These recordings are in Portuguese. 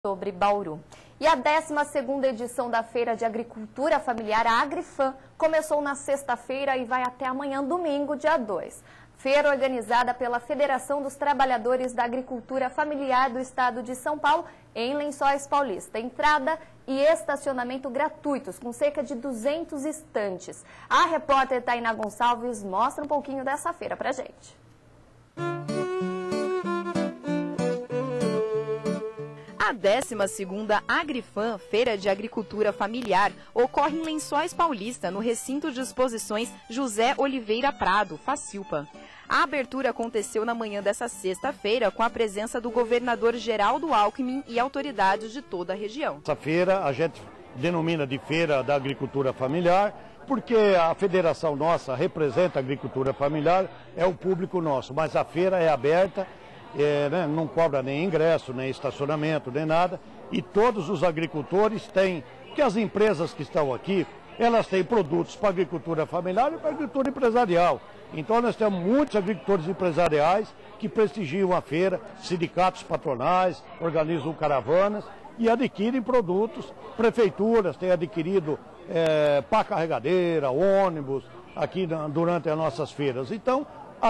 sobre Bauru. E a 12ª edição da Feira de Agricultura Familiar, a Agrifam, começou na sexta-feira e vai até amanhã, domingo, dia 2. Feira organizada pela Federação dos Trabalhadores da Agricultura Familiar do Estado de São Paulo, em Lençóis Paulista. Entrada e estacionamento gratuitos, com cerca de 200 estantes. A repórter Tainá Gonçalves mostra um pouquinho dessa feira pra gente. A 12ª Agrifam, Feira de Agricultura Familiar, ocorre em Lençóis Paulista, no recinto de exposições José Oliveira Prado, Facilpa. A abertura aconteceu na manhã dessa sexta-feira com a presença do governador Geraldo Alckmin e autoridades de toda a região. Essa feira a gente denomina de Feira da Agricultura Familiar, porque a federação nossa representa a agricultura familiar, é o público nosso, mas a feira é aberta. Não cobra nem ingresso, nem estacionamento, nem nada. E todos os agricultores têm, porque as empresas que estão aqui, elas têm produtos para agricultura familiar e para agricultura empresarial. Então nós temos muitos agricultores empresariais que prestigiam a feira, sindicatos patronais, organizam caravanas e adquirem produtos. Prefeituras têm adquirido pá carregadeira, ônibus, aqui durante as nossas feiras. Então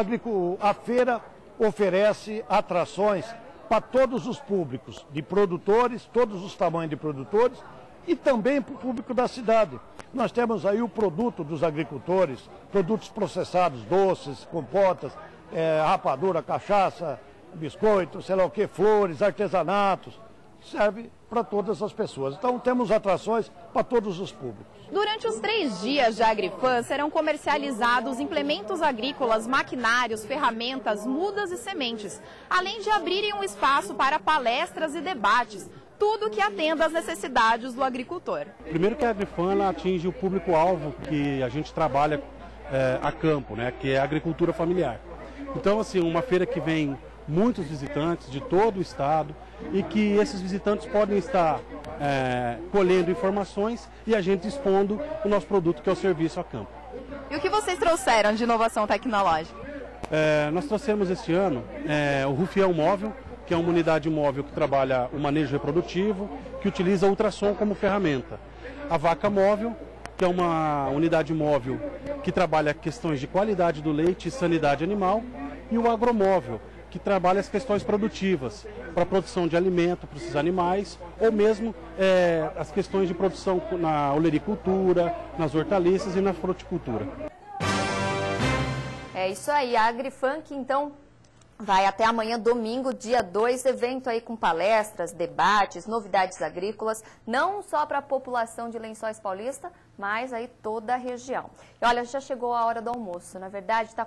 a feira oferece atrações para todos os públicos, de produtores, todos os tamanhos de produtores e também para o público da cidade. Nós temos aí o produto dos agricultores, produtos processados, doces, compotas, rapadura, cachaça, biscoito, sei lá o que, flores, artesanatos, serve para todas as pessoas. Então temos atrações para todos os públicos. Durante os 3 dias de Agrifam serão comercializados implementos agrícolas, maquinários, ferramentas, mudas e sementes, além de abrirem um espaço para palestras e debates, tudo que atenda às necessidades do agricultor. Primeiro que a Agrifam atinge o público-alvo que a gente trabalha a campo, né, que é a agricultura familiar. Então, assim, uma feira que vem muitos visitantes de todo o estado e que esses visitantes podem estar colhendo informações e a gente expondo o nosso produto, que é o serviço a campo. E o que vocês trouxeram de inovação tecnológica? Nós trouxemos este ano o Rufião Móvel, que é uma unidade móvel que trabalha o manejo reprodutivo, que utiliza ultrassom como ferramenta. A Vaca Móvel, que é uma unidade móvel que trabalha questões de qualidade do leite e sanidade animal, e o Agromóvel, que trabalha as questões produtivas, para a produção de alimento para esses animais, ou mesmo as questões de produção na olericultura, nas hortaliças e na fruticultura. É isso aí, a Agrifam que então vai até amanhã, domingo, dia 2, evento aí com palestras, debates, novidades agrícolas, não só para a população de Lençóis Paulista, mas aí toda a região. E olha, já chegou a hora do almoço, na verdade está